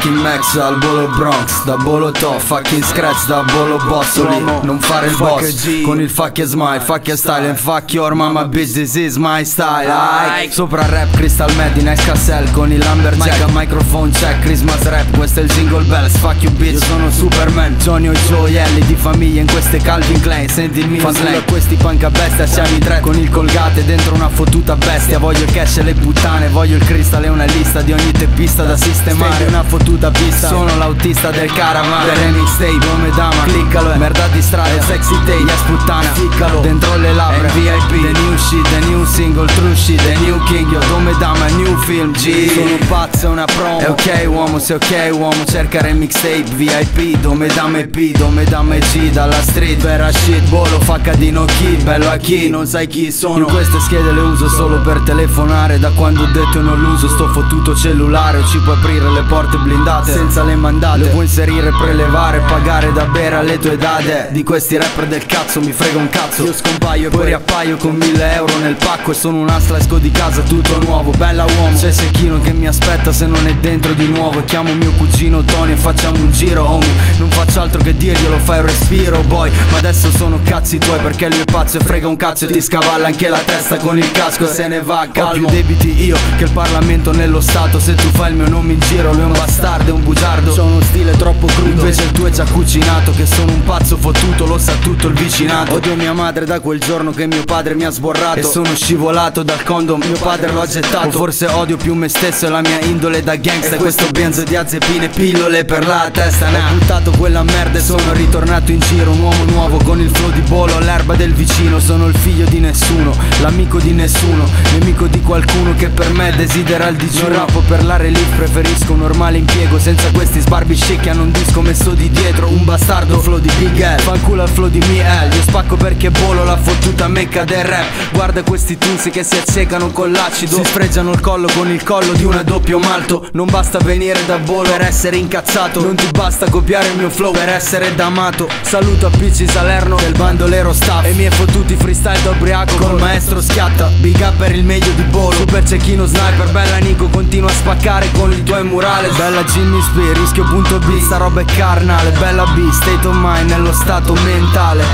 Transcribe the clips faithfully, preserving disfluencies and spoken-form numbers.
fucking Max al Bolo Bronx, da Bolo Top, fucking Scratch da Bolo Bossoli. Non fare il boss con il fucking smile, fucking style and fuck your mama bitch, this is my style. Like. Sopra rap Crystal Mad in X K L con il Lumberjack, microphone check, Christmas rap, questo è il jingle bells, fuck you bitch, io sono Superman, Johnny o gioielli di famiglia in queste Calvin Klein, senti il mio slang, a questi punk a bestia, siamo i tre con il Colgate dentro una fottuta bestia, voglio il cash e le puttane, voglio il cristal e una lista di ogni teppista da sistemare, una fottuta pista, sono l'autista del caravan, per remix tape, nome dama, cliccalo, merda di strada, sexy tape, yes puttana, ficcalo, dentro le labbra, V I P, the new shit, the new single, true shit, the new king, io nome dama, new film, G, sono un pazzo, è una promo, è ok uomo, se ok uomo, cerca remix tape, V I P, dome dame P, dome dame G, dalla street, vera shit, bolo, fa cadino chi, bello a chi, non sai chi sono, io queste schede le uso solo per telefonare, da quando ho detto non l'uso, sto fottuto cellulare, o ci puoi aprire le porte blindate, senza le mandate, le puoi inserire, prelevare, pagare da bere alle tue date, di questi rapper del cazzo mi frega un cazzo, io scompaio e poi riappaio con mille euro nel pacco e sono un asla, esco di casa tutto nuovo, bella uomo, c'è Secchino che mi aspetta se non è dentro di nuovo, e chiamo mio cugino Tony e facciamo un giro, homie, non faccio altro che dirglielo, fai un respiro boy, ma adesso sono cazzi tuoi perché lui è pazzo e frega un cazzo e ti scavalla anche la testa con il casco e se ne va, calmo, ho più debiti io che il Parlamento nello Stato, se tu fai il mio nome in giro, lui è un bastardo, è un bugiardo, c'ho uno stile troppo crudo, invece il tuo è già cucinato, che sono un pazzo fottuto, lo sa tutto il vicinato, odio mia madre da quel giorno che mio padre mi ha sborrato e sono scivolato dal condom, mio padre lo ha gettato, o forse odio più me stesso e la mia indole da gangsta, e questo benzo di azepine, pillole per la testa, ne ho buttato quella merda e sono ritornato in giro, un uomo nuovo con il flow di Bolo, l'erba del vicino, sono il figlio di nessuno, l'amico di nessuno, nemico di qualcuno che per me desidera il digiuno, non rappo per la relief, preferisco un normale impiego, senza questi sbarbi chic che hanno un disco messo di dietro, un bastardo flow di Big L, fanculo al flow di Miel, io spacco perché Bolo la fottuta mecca del rap, guarda questi tunzi che si accecano con l'acido, si sfregiano il collo con il collo di una doppio malto, non basta venire da Bolo per essere incazzato, non ti basta copiare il mio flow per essere d'amato, saluto a Picci Salerno del bandolero staff, e i miei fottuti freestyle da ubriaco col maestro schiatta, big up per il meglio di Bolo, super cecchino sniper, bella Nico, continua a spaccare con il tuo immurale, bella Jimmy Spear, rischio punto B, sta roba è carnale, bella B, state of mind, nello stato mentale,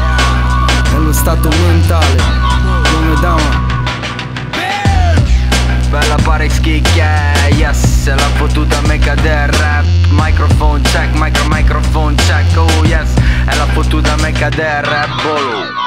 nello stato mentale, come dama, bella pare schicchia, yes, è la fottuta mecca del rap, microphone check, micro microphone check, oh yes, è la fottuta mecca del rap, Bolo.